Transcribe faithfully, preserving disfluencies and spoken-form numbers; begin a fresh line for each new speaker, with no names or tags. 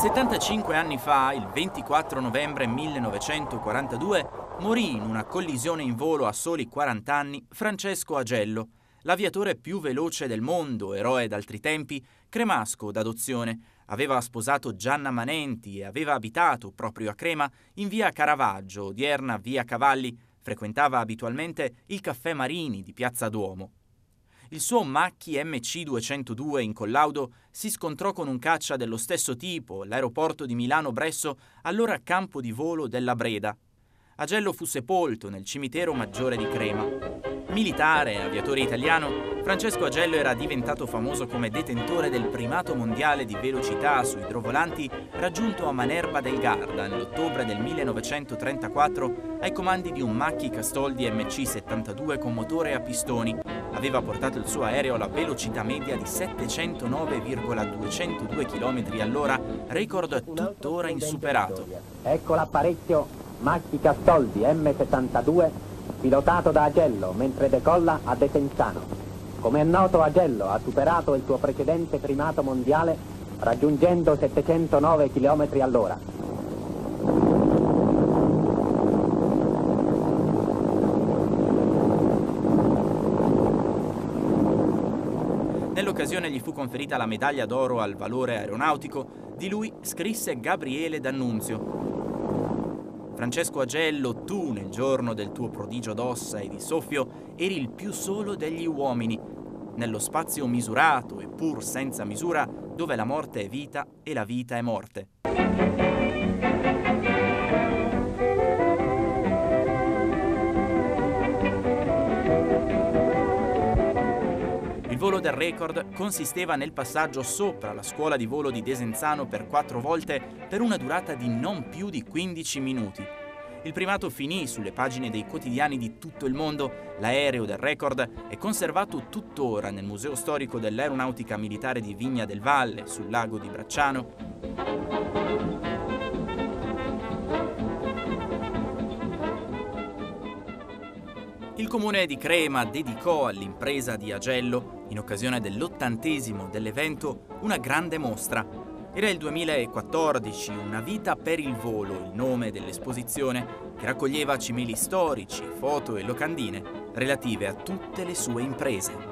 settantacinque anni fa, il ventiquattro novembre millenovecentoquarantadue, morì in una collisione in volo a soli quaranta anni Francesco Agello, l'aviatore più veloce del mondo, eroe d'altri tempi, cremasco d'adozione. Aveva sposato Gianna Manenti e aveva abitato proprio a Crema, in via Caravaggio, odierna via Cavalli. Frequentava abitualmente il Caffè Marini di Piazza Duomo. Il suo Macchi M C duecentodue in collaudo si scontrò con un caccia dello stesso tipo all'aeroporto di Milano Bresso, allora campo di volo della Breda. Agello fu sepolto nel cimitero maggiore di Crema. Militare e aviatore italiano, Francesco Agello era diventato famoso come detentore del primato mondiale di velocità su idrovolanti raggiunto a Manerba del Garda nell'ottobre del millenovecentotrentaquattro ai comandi di un Macchi Castoldi M C settantadue con motore a pistoni. Aveva portato il suo aereo alla velocità media di settecentonove virgola duecentodue chilometri all'ora, record tuttora insuperato.
Ecco l'apparecchio Macchi Castoldi M settantadue pilotato da Agello mentre decolla a Desenzano. Come è noto, Agello ha superato il suo precedente primato mondiale raggiungendo settecentonove chilometri all'ora.
Nell'occasione gli fu conferita la medaglia d'oro al valore aeronautico. Di lui scrisse Gabriele D'Annunzio: Francesco Agello, tu nel giorno del tuo prodigio d'ossa e di soffio eri il più solo degli uomini, nello spazio misurato e pur senza misura, dove la morte è vita e la vita è morte. Il volo del record consisteva nel passaggio sopra la scuola di volo di Desenzano per quattro volte per una durata di non più di quindici minuti. Il primato finì sulle pagine dei quotidiani di tutto il mondo. L'aereo del record è conservato tuttora nel Museo Storico dell'Aeronautica Militare di Vigna del Valle, sul lago di Bracciano. Il comune di Crema dedicò all'impresa di Agello, in occasione dell'ottantesimo dell'evento, una grande mostra. Era il duemilaquattordici, Una vita per il volo, il nome dell'esposizione, che raccoglieva cimeli storici, foto e locandine relative a tutte le sue imprese.